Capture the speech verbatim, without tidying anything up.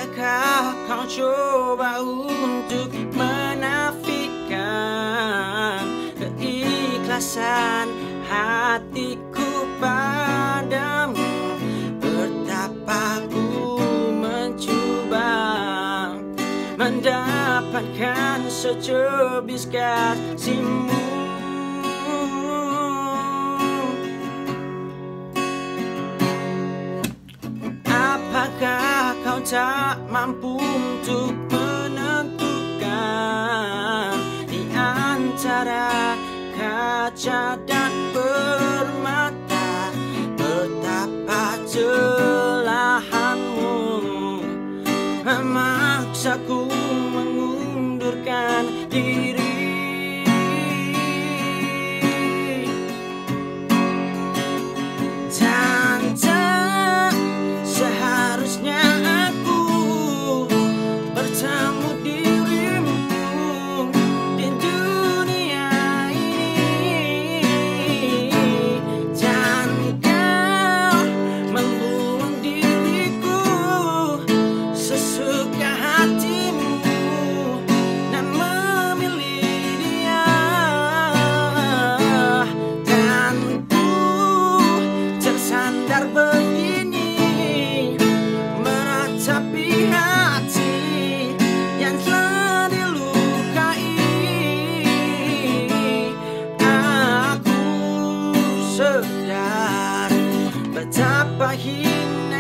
Apakah kau coba untuk menafikan keikhlasan hatiku padamu? Betapa ku mencoba mendapatkan secubis kasihmu. Apakah kau tak mampu untuk menentukan di antara kaca dan permata betapa celahanmu memaksaku mengundurkan diri? Betapa hina